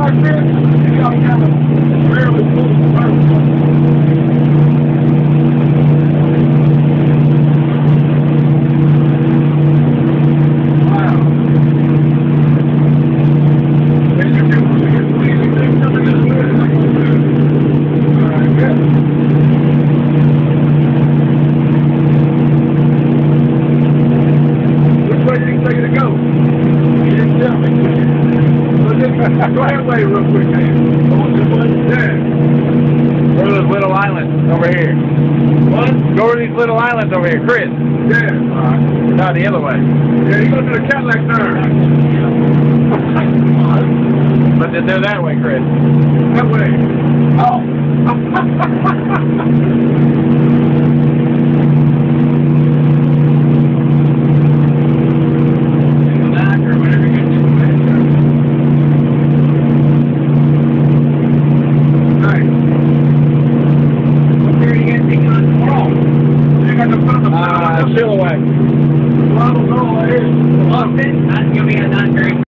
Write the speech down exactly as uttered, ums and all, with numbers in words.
car, Chris? You got kind of rarely full of wow. And you can see it, anything coming this way. All right, yeah. Which way do you think it'll go? You didn't tell me. Go ahead and wait real quick, man. Yeah. Go to those little islands over here. What? Go to these little islands over here, Chris. Yeah. All right. No, the other way. Yeah, you go to the Cadillac turn. But they're that way, Chris. That way. Oh.